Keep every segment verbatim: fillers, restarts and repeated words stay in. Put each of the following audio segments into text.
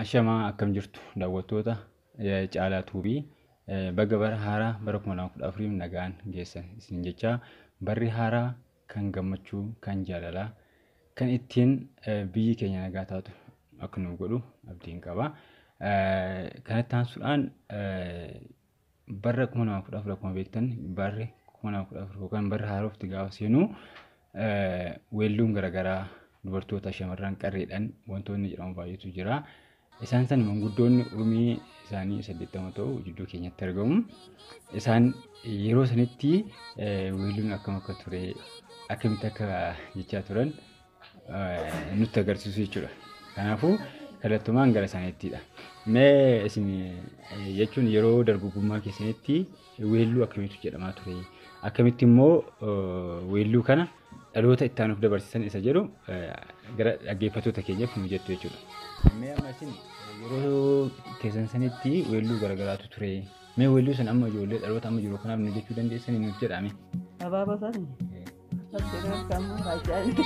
Ashama akkam jirtu daawwattoota caalaa tuubii baga bara haaraa bara kuma lama kudha afurii nagaan geessan isin jecha barri haaraa kan gammachuu kan jaalalaa kan ittiin biyyi keenya nagaa taatu akka nu godhu abdiin qaba. Kanatti aansuudhaan barra kuma lama kudha afur akkuma beektan barri kuma lama kudha afur yookaan barri haarofti gaafa seenu weelluun garaagaraa dubartoota shamarran qarreedhaan wantoonni jedhamu baay'eetu jira. Isaan san manguddoonni umrii isaanii saddeettama ta'u jidduu keenyatti argamu. Isaan yeroo sanitti weelluun akkam akka ture akkamitti akka jechaa turan nutti agarsiisu jechuudha. Kanaafuu kallattumaan gara isaaniittidha. Mee isin jechuun yeroo dargaggummaa keessanitti weelluu akkamitti jedhamaa ture? Akkamitti immoo weelluu kana dhaloota itti aanuuf dabarsiisan isa jedhu gara dhaggeeffattoota keenyaaf nu jettu jechuudha. Mee amma isin yeroo keessan sanitti weelluu garaagaraatu ture. Mee weelluu san amma ijoollee dhaloota amma jiru kanaaf nu jechuu dandeessanii nuuf jedhame. Abaaboo sani. Sabbiraa kamuu raajaa.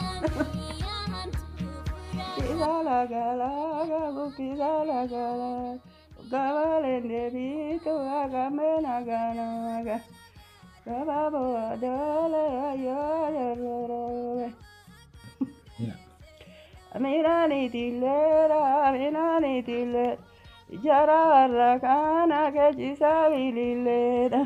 Kisala gala gabu kisala gala gabalende bito agamena gana gababo adala ya ya roro. Aminani tilera aminani tilera jara rakana kejisa bililera.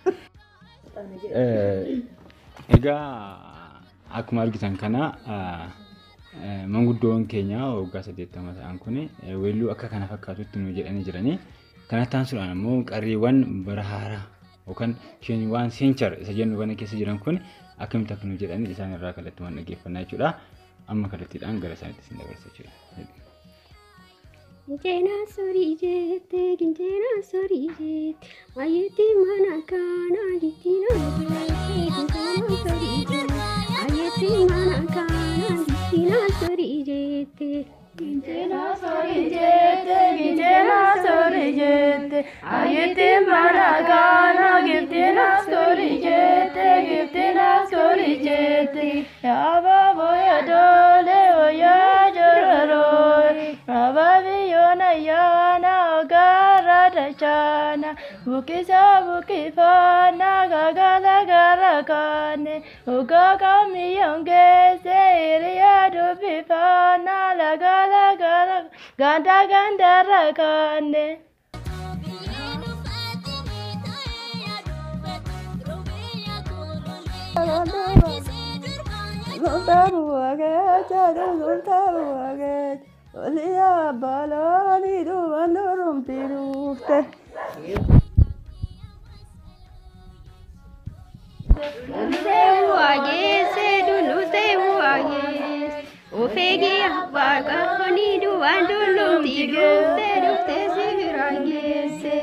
Ega akkuma argitan kana manguddoon keenya waggaa saddeettama ta'an kun weelluu akka kana fakkaatutti nu jedhanii jiranii. Kanatti aansuudhaan immoo qarreewwan bara haaraa yookaan waan seenchar isa jennu kana keessa jiran kun akkamitti akka nu jedhanii isaan irraa kallattumaan dhaggeeffannaa jechuudha. Amma kallattiidhaan gara isaaniitti isin dabarsa jechuudha. Injena sori jette, injena sori jette, ayeti mana kana gitina jette, injena sori jette, ayeti mana kana gitina sori jette, injena sori jette, injena sori jette, ayeti mana kana gitina sori jette, gitina sori jette, ya babo ya dole o ya jororo, ababi yana gara dachana bukisa bukifana gagala garakane ugaga miyonge seiriya dubifana lagala gara ganda ganda rakane. Sultabu aget, sultabu aget. Olia balani do vandorum tirufte. Sewu agese dulu sewu agese, ofegi abaga koni du vandulum tirufte dufte siviragese.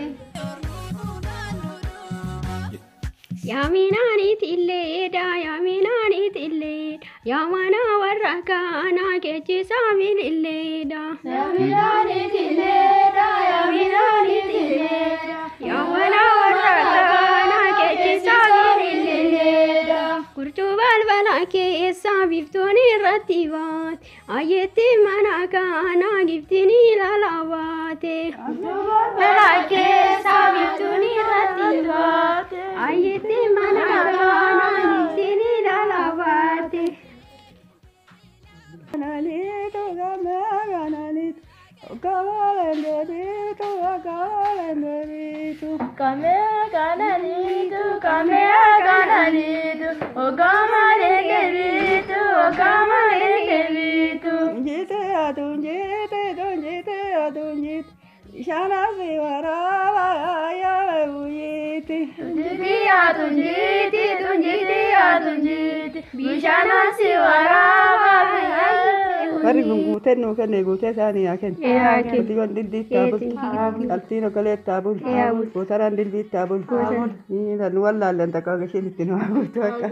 Yaminani tilleda, yaminani tilleda, yamana warrakana kechisa bililleda. Yaminani tilleda, yaminani tilleda, yamana warrakana kechisa bililleda. Kurtu balbala keessa biftuni rattibat, ayeti mana kana giftini lalabate. kurtu balbala keessa biftuni rattibat, ayeti mana kana giftini lalabate. Gananito game gananito, gabalende bito gabalende bito. kame gananitu, kame gananitu, ogama legebitu, ogama legebitu. Tunjite a tunjite, tunjite a tunjite, ishana sivarava ya uyiti. Tunjiti ya tunjiti, tunjiti ya tunjiti, bishana siwarava. Bari gungute no kene gute sani aken. Yaa ken. Kuti gon dildi tabul. Altino kale tabul. Kotaran dildi tabul. Ni dan walla lan takaga shilitino abutu aka.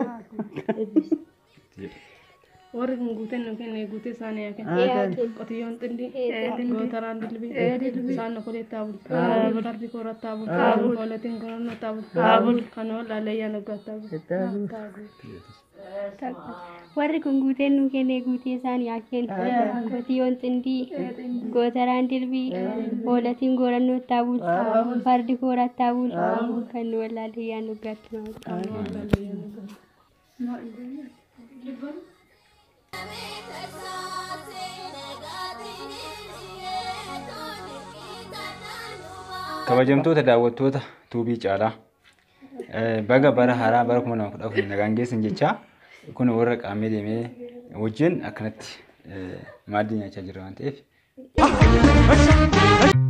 Warri kun guuteen yookiin guutee isaanii Aakan. qotiyyoon xilli gootaraan dilbi isaan nokolee taabul darbi koora taabul kooletiin koronoo taabul kan wal dhaleeyyaa naggaa taabul. warri kun guuteen nu kennee guutee isaanii haa kennu. Qotiyoon xindii, gootaraan dilbii, hoolatiin goorannoo taa bultu, fardi kooraa taa bultu, kan nu wallaalee yaa nu gaatti kabajamtoota daawwattoota tuubii caalaa baga bara haaraa bara kuma lama kudha afur nagaan geessan jecha kun warra qaamee deemee wajjin akkanatti maaddii nyaachaa jira waan ta'eef